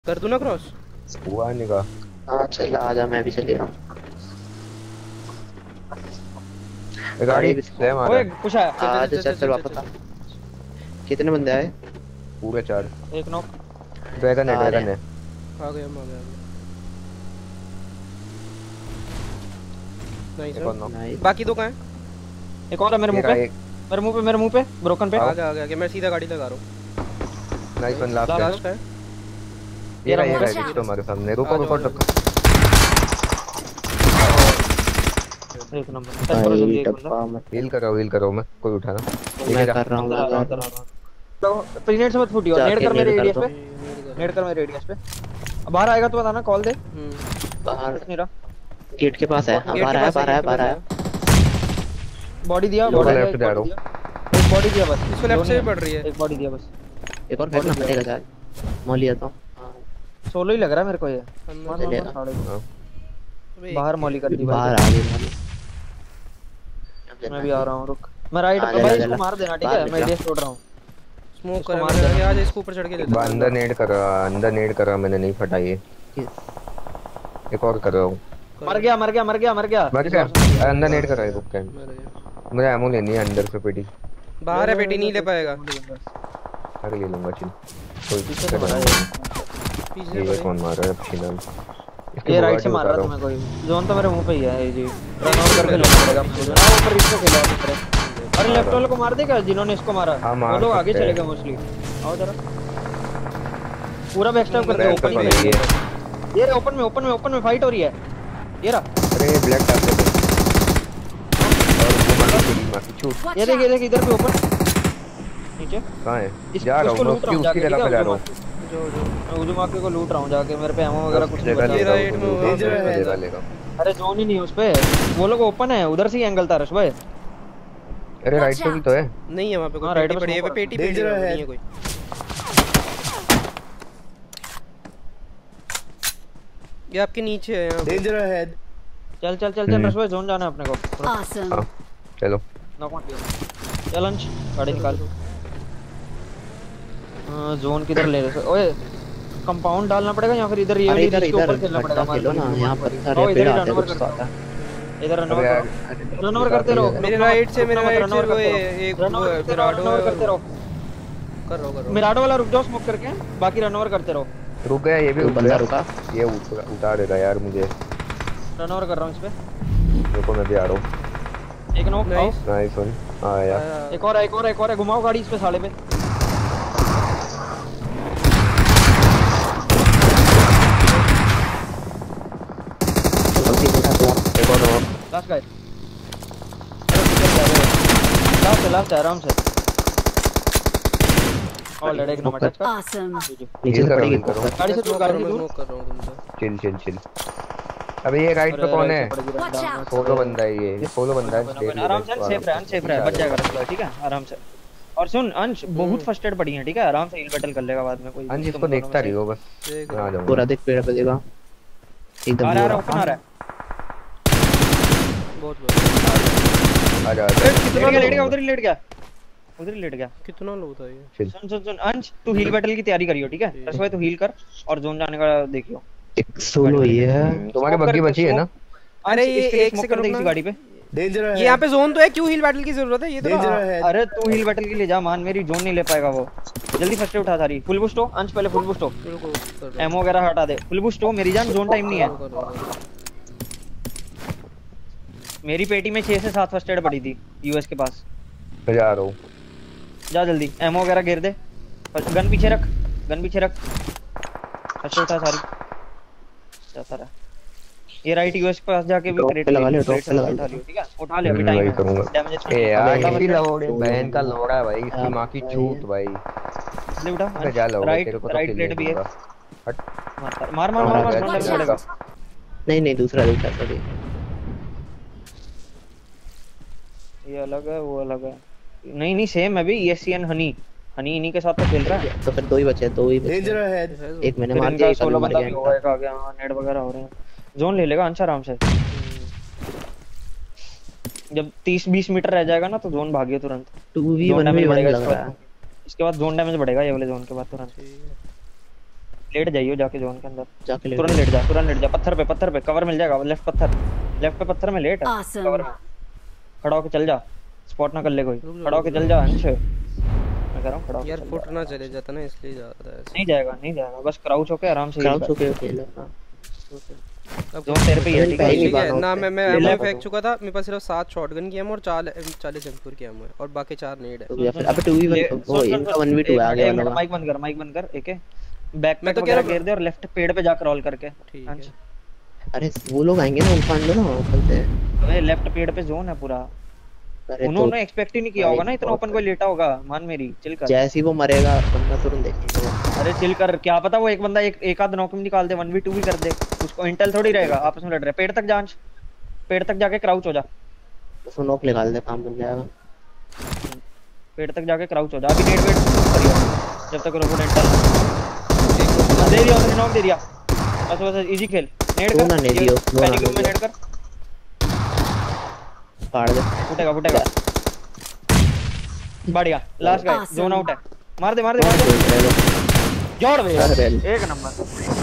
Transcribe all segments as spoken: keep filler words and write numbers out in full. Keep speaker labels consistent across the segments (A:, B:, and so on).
A: कर दूं ना क्रॉस?
B: हुआ नहीं का।
C: हाँ चल आजा, मैं भी चले रहा हूँ।
B: गाड़ी से मारा।
D: ओए कुछ आया।
C: आजा चल चल वापस आ। कितने बंदे आए?
B: पूरे चार।
D: एक नॉक।
B: ड्रैगन है,
C: आ रहे
B: ड्रैगन है।
A: आ गया, आ गया, आ गया। नाइस
B: एक और नॉक।
C: नाइस।
A: बाकी दो कहां हैं?
D: एक और है मेरे मुंह पे, मेरे मुंह पे, मेरे मुंह पे ब्रोकन पे।
A: आ गया, आ गया कि मैं सीधा गाड़ी लगा रहा हूं।
B: नाइस वन, लास्ट
A: लास्ट है।
B: ये रहा, ये रहा जिसको हमारे सामने। रुको रुको रुको।
D: एक नंबर टच करो जल्दी। एक बंदा
B: हील कर रहा हूं, हील कर रहा हूं मैं। कोई उठा ना।
C: मैं कर रहा हूँ, मैं कर रहा हूँ।
D: तो प्रीनेट से मत फूटियो, नेड कर मेरे रेडियस पे, नेड कर मेरे रेडियस पे। अब बाहर आएगा तो बताना, कॉल दे।
C: बाहर
D: नहीं रहा,
C: गेट के पास है। बाहर आया, बाहर आया, बाहर आया।
D: बॉडी दिया, बॉडी
B: लेफ्ट जा रहा हूं।
D: एक बॉडी दिया बस।
A: इसको लेफ्ट से भी पड़ रही है।
D: एक बॉडी दिया बस।
C: एक और फेंकना पड़ेगा शायद। मौलिया तो
D: सोलो ही लग रहा है मेरे को ये। बाहर मॉली कर दी,
C: बाहर आ गई।
D: मैं भी आ रहा हूं, रुक। मैं राइट पे भाई इसको मार देना, ठीक है? मैं रेडियस छोड़ रहा हूं।
A: स्मोक कर मार दे। आज इसको ऊपर चढ़ के दे दे।
B: अंदर नेड कर रहा, अंदर नेड कर रहा, मैंने नहीं फटा ये। एक और कर रहा हूं।
D: मर गया, मर गया, मर गया, मर गया।
B: मर गया। अंदर नेड कर रहा है, रुक के। मुझे एमो लेनी है अंदर से। पेटी
A: बाहर है, पेटी नहीं ले पाएगा।
B: आगे ले लूंगा। चिल कोई
D: पीछे
B: नहीं।
A: पीछे
B: ये कौन मार रहा है? फिलहाल
D: ये राइट से मार रहा था मैं। कोई जोन तो मेरे मुंह पे ही है ये जी। रन आउट करके लेना पड़ेगा मुझे ना। ऊपर इसको खेला ऊपर। अरे लेफ्ट वाले को मार देगा जिन्होंने इसको मारा। वो लोग आगे चले गए मोस्टली। आओ जरा पूरा बैक स्टैप करके ओपन में। ये रे ओपन में, ओपन में, ओपन में फाइट हो रही है। ये रहा।
B: अरे ब्लैक टैप पे और वो मार के मार छूट।
D: ये देख, ये देख इधर पे ओपन नीचे।
B: कहां है? जा रहा हूं मैं उसकी उसकी जगह पे जा रहा हूं।
A: जो जो
D: मैं उजू माके को लूट रहा हूं जाके। मेरे पे एमो वगैरह कुछ नहीं
B: जगह
D: बचा।
B: ले
A: राइट में
B: जगह लेगा।
D: अरे जोन ही नहीं है उस पे। वो लोग ओपन है, उधर से ही एंगल था रश भाई।
B: अरे राइट पे भी तो है।
A: नहीं है वहां पे कोई।
D: हाँ, राइट
A: पेटी
D: में
A: पड़ी है, पेटी पेटी नहीं है कोई। ये आपके नीचे है यहां।
E: Danger ahead.
D: चल चल चल चल रश भाई, जोन जाना है अपने को।
F: Awesome.
B: हां चलो।
D: नॉक मत दियो। चल अंश गाड़ी निकाल। हां जोन किधर ले रहे? ओए कंपाउंड डालना पड़ेगा या फिर इधर ये वाली
C: इधर
D: के ऊपर खेलना पड़ेगा?
C: खेलो ना, यहां पर
D: इधर
C: सारे पेड़ आते हैं।
D: इधर रन ओवर करो, रन ओवर करते रहो।
A: मेरे राइट से, मेरे राइट से वो एक
D: रन ओवर
A: मिराडो
D: करते रहो।
A: कर रहा हूं, कर रहा
D: मिराडो वाला रुक जाओ स्मोक करके, बाकी रन ओवर करते रहो।
B: रुक गया ये भी।
C: बंदा रुका।
B: ये उतार देगा यार मुझे।
D: रन ओवर कर रहा हूं इस पे।
B: रुको मैं भी आ रहा हूं।
D: एक नॉक।
A: Nice
B: nice one. आया
D: एक और, एक और, एक और। घुमाओ गाड़ी इस पे साले पे।
B: एक और knock.
D: Last guys. Last last आराम से। ऑलरेडी एक नंबर टच कर।
F: Awesome.
C: नीचे से पड़ेगी।
D: गाड़ी से दूर, गाड़ी से दूर।
A: स्मोक कर रहा हूं तुमसे।
B: Chill chill chill. अबे ये राइट पे कौन है?
F: Watch out.
B: सोलो बंदा है ये। सोलो बंदा है।
D: आराम से सेफ रह, सेफ रह, बच जाएगा रसला, ठीक है? आराम से। और सुन अंश, बहुत फर्स्ट एड पड़ी है, ठीक है? आराम से हील बैटल कर लेगा बाद में। कोई
B: अंश इसको देखता रही हो बस।
A: देख
B: मैं आ जाऊंगा।
C: पूरा देख पेड़ पे देखा। एकदम
D: आ रहा, ओपन आ रहा है।
A: बहुत बहुत।
B: आ जा।
D: लेट गया, लेट गया, उधर ही लेट गया, उधर ही लेट गया।
A: कितना लो था ये?
D: सुन सुन सुन अंश, तू हील बैटल की तैयारी करियो, ठीक है? बस भाई तू हील कर और जोन जाने का देखियो।
C: एक सोलो ही है।
B: तुम्हारी बग्गी बची है ना?
D: अरे ये एक सेकंड देख इस गाड़ी पे।
E: Danger ahead.
A: ये यहाँ पे जोन तो है, क्यों हील बैटल की जरूरत है? ये तो
E: डेंजर अहेड।
D: अरे तू हील बैटल के लिए जा, मान मेरी जोन नहीं ले पाएगा वो। जल्दी फर्स्ट एड उठा सारी। फुल बूस्ट हो अंश, पहले फुल बूस्ट हो। एमो वगैरह हटा दे। फुल बूस्ट हो मेरी जान, जोन टाइम नहीं है। मेरी पेटी में छह से सात फर्स्ट एड पड़ी थी यूएस के पास।
B: मैं जा रहा हूं।
D: जा जल्दी, एमो वगैरह गिर दे। गन पीछे रख, गन पीछे रख। अच्छा उठा सारी, जाता रहा। ये राइट यूएस के पास जाके भी क्रेट
C: लगा ले, टॉप पे लगा ले।
D: उठा लियो, ठीक है? उठा ले, अभी टाइम है। डैमेज
B: ए यार किसी लोड़े बहन का लोड़ा है भाई। इसकी मां की चूत भाई।
D: ले उठा।
B: मैं जा लो
D: राइट
B: तेरे को तो
D: राइट प्लेट भी है।
B: हट।
D: मार मार मार मार मार पड़ेगा।
C: नहीं नहीं, दूसरा दूसरा सॉरी।
D: ये अलग है, वो अलग है। नहीं नहीं सेम है भी। ईएससीएन हनी, हनी इन्हीं के साथ तो खेल रहा है।
C: तो फिर दो ही बचे, दो ही बचे।
E: Danger ahead.
C: एक मैंने मार दिया, एक
D: सोलह
C: मर
D: बंदा
C: गया
D: भी
C: इनका।
D: होएगा आगे। हां नेट वगैरह हो रहे हैं। जोन ले लेगा अंश आराम से। जब तीस बीस मीटर रह जाएगा ना तो जोन भागिए तुरंत।
C: टू वी वन में वन लग रहा है।
D: इसके बाद जोन डैमेज बढ़ेगा ये वाले जोन के बाद तुरंत। लेट जाइयो जाके जोन के अंदर
C: जाके लेट
D: तुरंत लेट जा तुरंत लेट जा पत्थर पे पत्थर पे कवर मिल जाएगा लेफ्ट पत्थर लेफ्ट पे पत्थर में लेट
E: Awesome.
D: कवर में खड़ा होके चल जा स्पॉट ना कर ले कोई
A: रुक जा,
D: खड़ा होके
A: रुक
D: चल जा अंश मैं कह रहा हूं खड़ा होके
A: यार
D: चल
A: फुट
D: जा।
A: ना चले जाता ना इसलिए जा रहा है
D: नहीं जाएगा नहीं जाएगा बस क्राउच होके आराम से
C: क्राउच होके खेलो। हां
A: अब
D: जोन तेरे पे ही है ठीक है
A: ठीक है ना मैं मैं
D: ले
A: एमओ
D: ले
A: फेंक चुका था मेरे पास सिर्फ सात शॉटगन की एमओ और चालीस एम फोर की एमओ है और बाकी चार नेड है
C: तो या फिर अबे टू वी वन वो इनका वन वी टू आ गया वाला।
D: माइक बंद कर माइक बंद कर एक है बैक
A: मैं
D: में
A: तो
D: तो
A: कह रहा
D: घेर दे और लेफ्ट पेड़ पे जाकर रोल करके
A: ठीक
D: अंश
A: है
C: अरे वो लोग आएंगे ना उनफांड ना ऊपर से।
D: अबे लेफ्ट पेड़ पे जोन है पूरा
C: अरे तो
D: उन्होंने एक्सपेक्ट ही नहीं किया होगा ना इतना ओपन कोई लेटा होगा मान मेरी चिल कर
C: जैसे ही वो मरेगा बंदा तुरंत देखेगा।
D: अरे चिल कर क्या पता वो एक बंदा एक एक आध नॉक में निकाल दे वन वी टू भी कर दे उसको इंटेल थोड़ी रहेगा आपस में लड़ रहे पेड़ तक जांच पेड़ तक जाके क्राउच हो जा
C: उसको नॉक निकाल दे काम बन जाएगा।
D: पेड़ तक जाके क्राउच हो जा अभी नेट वेट करियो जब तक रोबोट इंटेल दे दिया उसने नॉक दे दिया बस बस इजी खेल नेट
C: दो ना
D: कर
C: नेट दियो, दो ना
D: पैनिक
C: नेट
D: में नेट कर
C: फाड़ दे
D: फुटेगा फुटेगा बढ़िया last guy
E: Awesome.
D: Zone out है मार दे मार दे मार दे जोड़ बे यार
C: अरे।
D: एक नंबर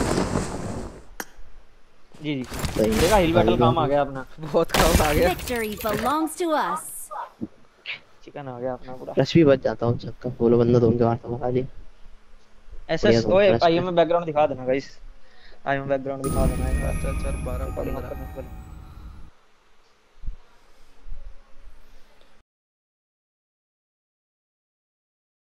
D: जी जी
C: सही है।
D: देखा हिल बैटल काम आ गया अपना
A: बहुत काम आ गया
E: Victory belongs to us.
D: Chicken आ गया अपना पूरा
C: रश भी बच जाता हूं चक्का बोलो बंदा दोनों के मार तो मारा दिया।
D: एसएस
C: बढ़िया
D: ओए
C: flash
D: आईएम में बैकग्राउंड दिखा देना गाइस आईएम बैकग्राउंड दिखा देना एक बार
A: चल चल बारह पंद्रह
D: चल